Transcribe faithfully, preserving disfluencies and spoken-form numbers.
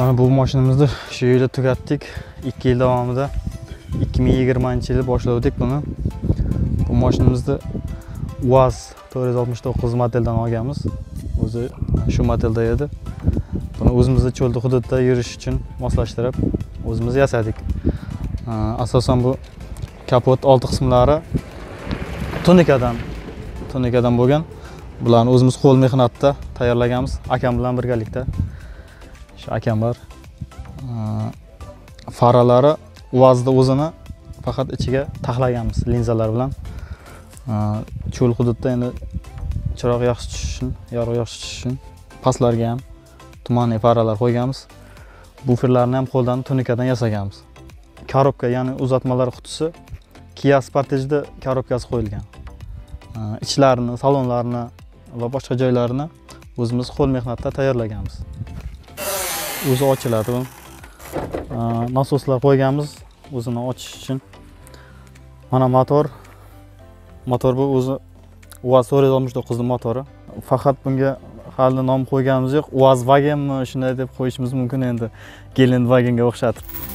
Mana bu mashinamizni shu yilda tugatdik. ikki yil davomida ikki ming yigirmanchi yili boshladik buni. Bu mashinamizni UAZ to'rt yuz oltmish to'qqiz modeldan olganmiz. O'zi shu modelda edi. Buni o'zimizda cho'lda hududda yurish uchun moslashtirib, o'zimiz yasadik. Asosan bu kapot old qismlari tunikadan, tunikadan bo'lgan. Bularni o'zimiz qo'l mehnatda tayyorlaganmiz, akam bilan birgalikda. Shu akam bor. Faralari UAZda o'zini faqat ichiga taxlaganmiz linzalar bilan. Cho'l hududda endi chiroq yaxshi tushish uchun, yorug' yaxshi tushish uchun pastlarga ham tumanli faralar qo'yganmiz. Buferlarni ham qo'ldan tunikadan yasaganmiz. Korobka, ya'ni uzatmalar qutisi Kia Sportage'da korobkasi qo'yilgan. Ichlarini, salonlarini va boshqa joylarini o'zimiz qo'l mehnatda tayyorlaganmiz. O'zi ochiladi bu. Nasoslar qo'yganmiz o'zini ochish uchun. Mana motor. Motor bu o'zi UAZ to'rt yuz oltmish to'qqiz ning motori. Faqat bunga hali nom qo'yganimiz yo'q. UAZ Wagenmi shunday deb qo'yishimiz mumkin endi. Geland Wagenga o'xshatib.